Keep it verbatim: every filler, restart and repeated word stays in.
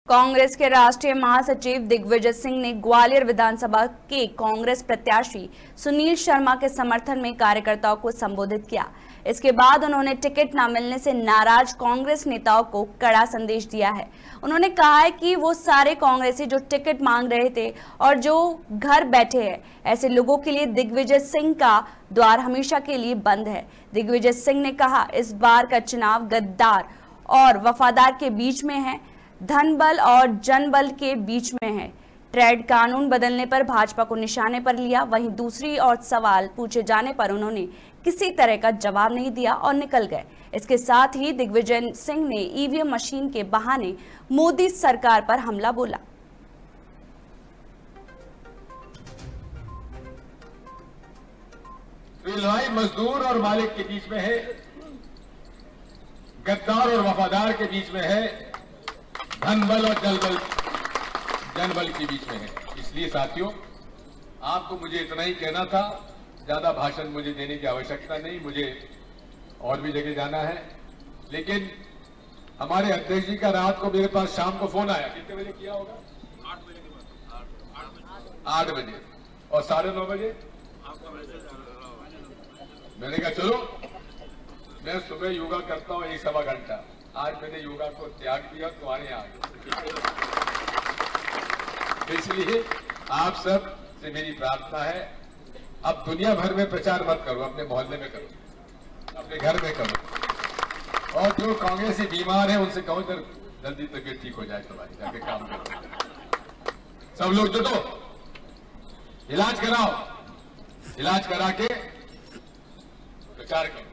कांग्रेस के राष्ट्रीय महासचिव दिग्विजय सिंह ने ग्वालियर विधानसभा के कांग्रेस प्रत्याशी सुनील शर्मा के समर्थन में कार्यकर्ताओं को संबोधित किया। इसके बाद उन्होंने टिकट न मिलने से नाराज कांग्रेस नेताओं को कड़ा संदेश दिया है। उन्होंने कहा है कि वो सारे कांग्रेसी जो टिकट मांग रहे थे और जो घर बैठे हैं, ऐसे लोगों के लिए दिग्विजय सिंह का द्वार हमेशा के लिए बंद है। दिग्विजय सिंह ने कहा, इस बार का चुनाव गद्दार और वफादार के बीच में है, धन बल और जनबल के बीच में है। ट्रेड कानून बदलने पर भाजपा को निशाने पर लिया। वहीं दूसरी ओर सवाल पूछे जाने पर उन्होंने किसी तरह का जवाब नहीं दिया और निकल गए। इसके साथ ही दिग्विजय सिंह ने ईवीएम मशीन के बहाने मोदी सरकार पर हमला बोला। लड़ाई मजदूर और मालिक के बीच में है, गद्दार और वफादार के बीच में है, धन बल और जल बल जनबल के बीच में है। इसलिए साथियों, आपको मुझे इतना ही कहना था, ज्यादा भाषण मुझे देने की आवश्यकता नहीं, मुझे और भी जगह जाना है। लेकिन हमारे अध्यक्ष जी का रात को मेरे पास शाम को फोन आया, कितने बजे किया होगा? आठ बजे के बाद आठ बजे और साढ़े नौ बजे आपका मैसेज आ रहा। मैंने कहा चलो, मैं सुबह योगा करता हूँ एक सवा घंटा। आज मैंने योगा को त्याग दिया, तुम्हारे यहाँ आ गया। इसलिए आप सब से मेरी प्रार्थना है, अब दुनिया भर में प्रचार मत करो, अपने मोहल्ले में करो, अपने घर में करो। और जो कांग्रेसी बीमार है उनसे कहो जर जल्दी तबीयत ठीक हो जाए, तुम्हारी जाके काम करो। सब लोग जुटो, इलाज कराओ, इलाज करा के प्रचार करो।